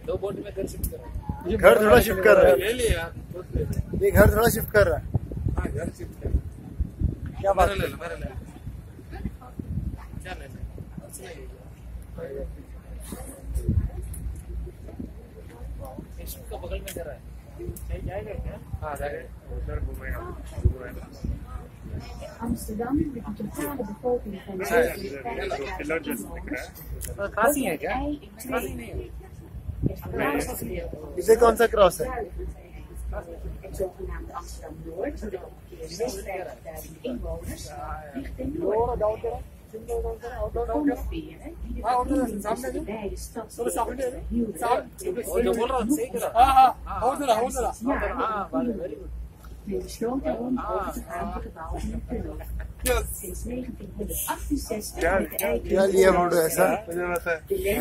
2 boat में घर shift कर रहा है। घर थोड़ा शिफ्ट कर रहा है। ले लिया ये घर थोड़ा शिफ्ट कर रहा है। हाँ घर शिफ्ट कर रहा है। क्या बात मेरा ले लो क्या ले इसका बगल में घर है जाएगा क्या? हाँ जाएगा उधर घूमेगा Amsterdam met een totale bevolking van 57.000 Kashi है क्या? काशी नहीं है। इसे कौन सा क्रॉस है? Het zogenaamde Amsterdam Noord, met ongeveer 56.000 inwoners, ligt ten noorden van veren die de verbinding tussen de beide stadsdelen hielden. Men besloot daarom over te gaan voor de bouw van een tunnel. Sinds 1968 met de eiken.